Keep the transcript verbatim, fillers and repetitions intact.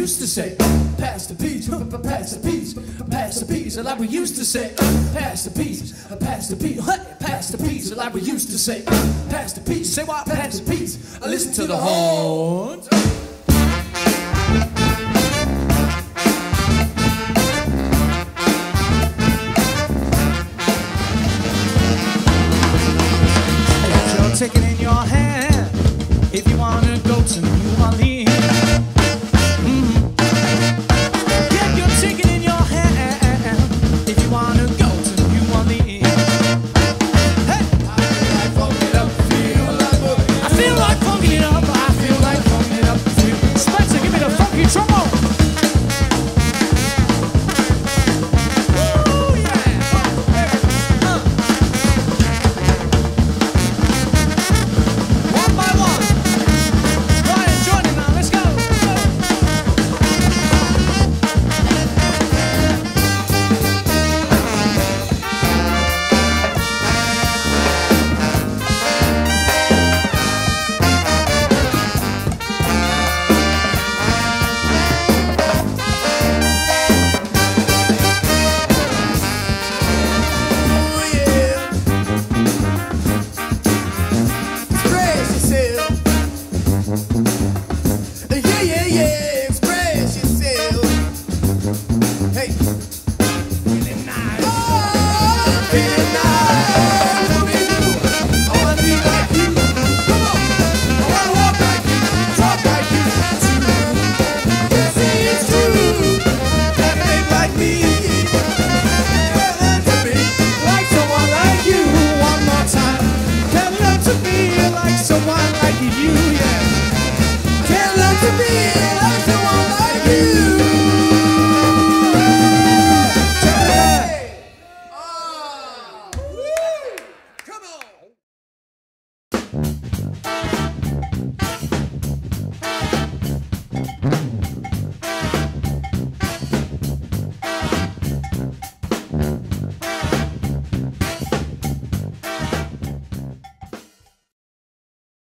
used to say. Pass the peas, pass the peas, pass the peas, like we used to say. Pass the peas, pass the peas, pass the peas, like we used to say. Pass the peas, say what? Pass the peas. Listen to the horns. Ticket in your